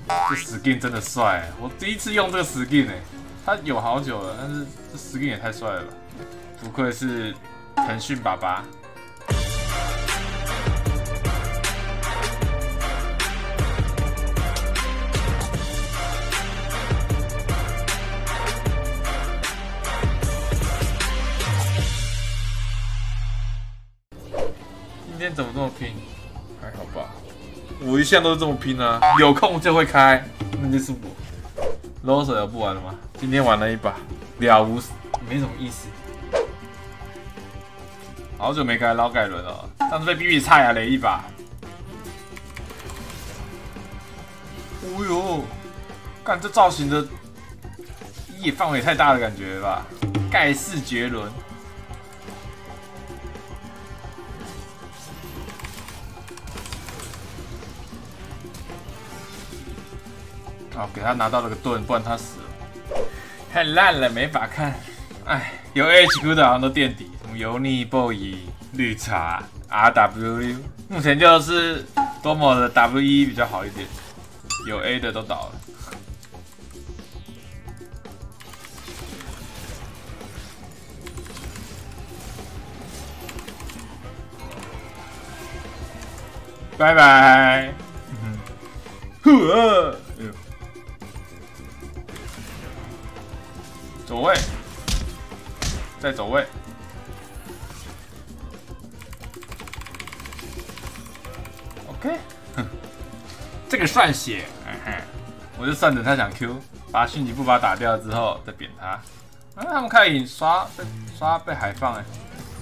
这 skin 真的帅，我第一次用这个 skin 哎，它有好久了，但是这 skin 也太帅了吧！不愧是腾讯爸爸。今天怎么这么拼？还好吧，我一向都是这么拼啊，有空就会开，那就是我。loser 有不玩了吗？今天玩了一把，了无，没什么意思。好久没开劳改轮了，上次被比比菜啊雷一把。哦呦，干这造型的野范围太大的感觉了吧？盖世绝伦。好，给他拿到了个盾，不然他死了。太烂了，没法看。哎，有 HQ 的好像都垫底，什么油腻 boy、绿茶、RW， 目前就是多么的 WE 比较好一点，有 A 的都倒了。拜拜。走位，再走位。OK， 这个算血，我就算着他想 Q， 把迅疾步把打掉之后再扁他。啊，他们开始刷被海放哎。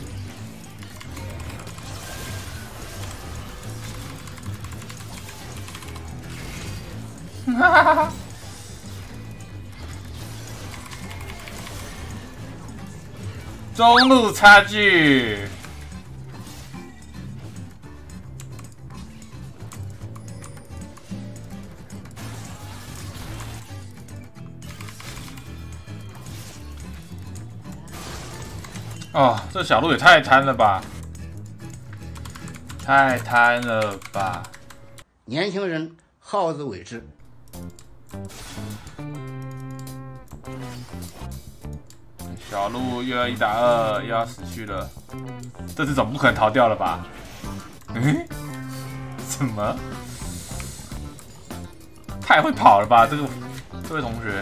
哈哈哈！中路差距。哦，这小路也太贪了吧！太贪了吧！ 年轻人好自为之。 小鹿又要1打2，又要死去了。这次总不可能逃掉了吧？什么？太会跑了吧，这位同学。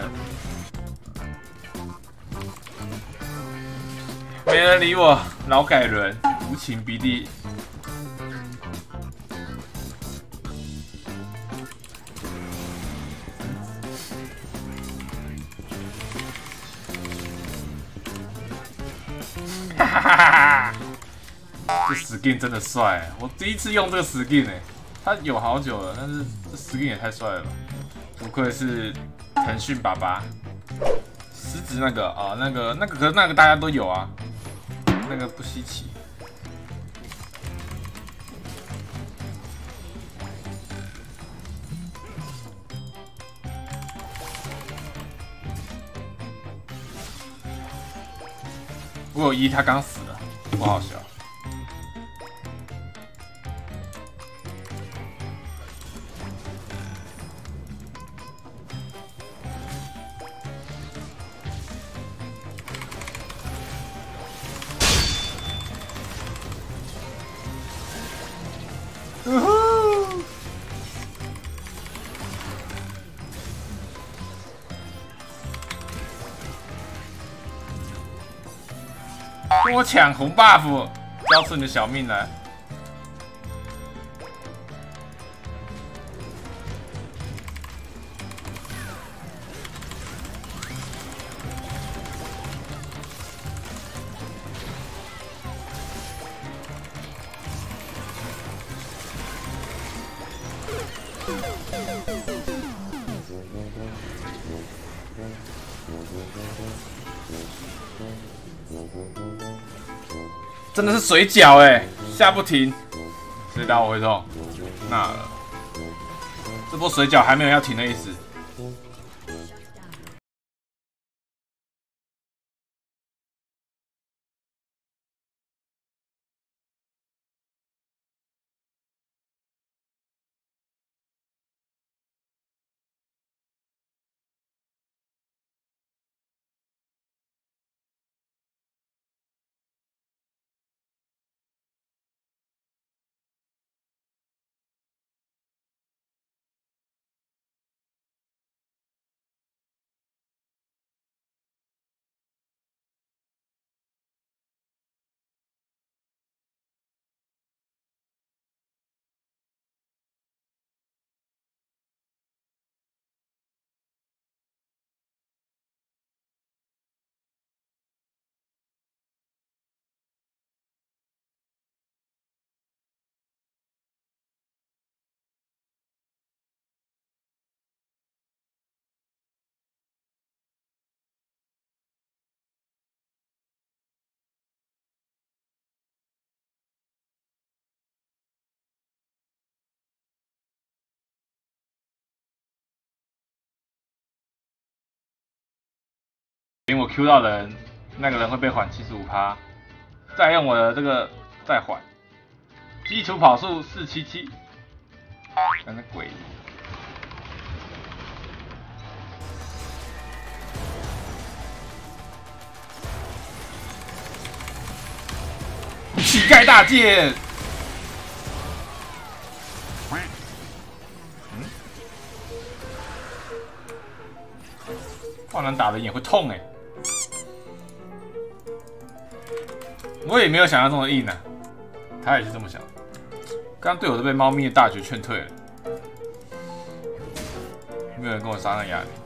没人理我，劳改人无情逼地。哈哈哈哈！这 skin 真的帅，我第一次用这个 skin 哎，它有好久了，但是这 skin 也太帅了吧！不愧是腾讯爸爸。狮子那个啊，可是那个大家都有啊，那个不稀奇。我有1，他刚死了，不好笑。跟我抢红 buff， 交出你的小命来！真的是水饺哎，下不停，谁打我会痛？那了，这波水饺还没有要停的意思。 因为我 Q 到人，那个人会被缓75%，再用我的这个再缓，基础跑速477，真的鬼。乞丐大剑，灌篮打人也会痛哎。我也没有想象中的硬啊，他也是这么想。刚刚队友都被猫咪的大绝劝退了，没有人跟我杀那哑铃。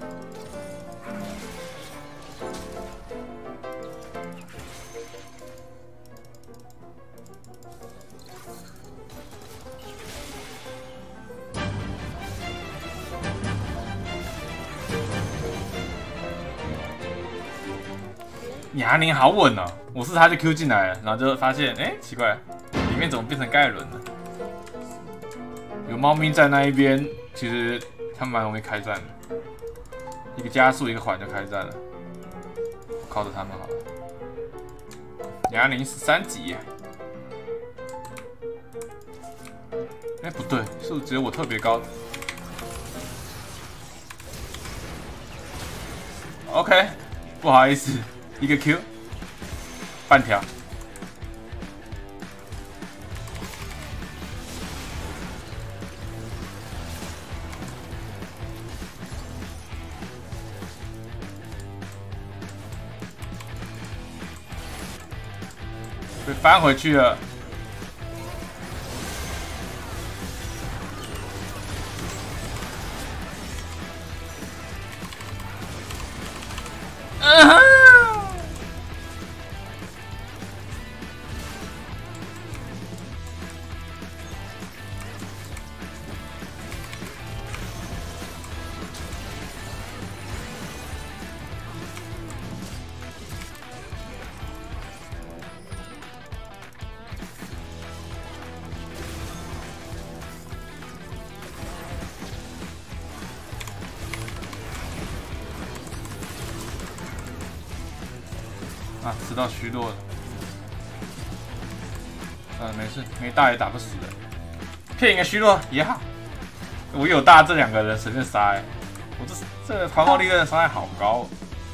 哑铃好稳哦！我是他就 Q 进来了，然后就发现，哎，奇怪，里面怎么变成盖伦了？有猫咪在那一边，其实他们蛮容易开战的，一个加速，一个缓就开战了，靠着他们好了。哑铃13级，哎，不对，是不是只有我特别高 ？OK， 不好意思。一个 Q， 半条，被翻回去了。啊，吃到虚弱了。没事，没大也打不死的，骗一个虚弱也好。我有大这两个人随便杀欸，我这个狂暴力刃伤害好高哦。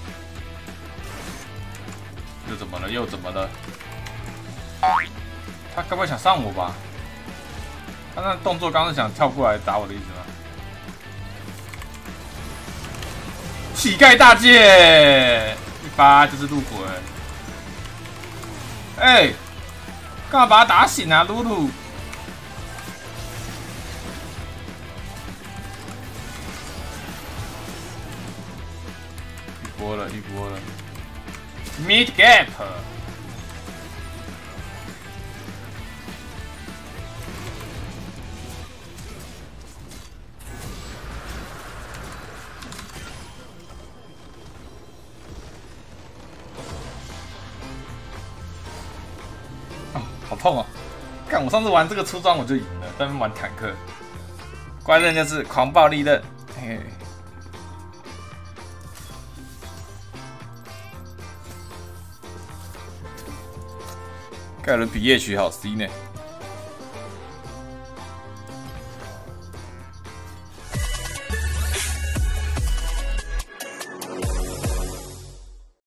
又怎么了？又怎么了？他该不会想上我吧？他那动作刚是想跳过来打我的意思吗？乞丐大剑，一发就是路鬼。哎，干嘛把他打醒啊，露露？一波了，一波了 ，Mid Gap。好痛哦！看我上次玩这个出装我就赢了，专门玩坦克，关键就是狂暴力刃。嘿，盖伦比夜曲好 C 呢。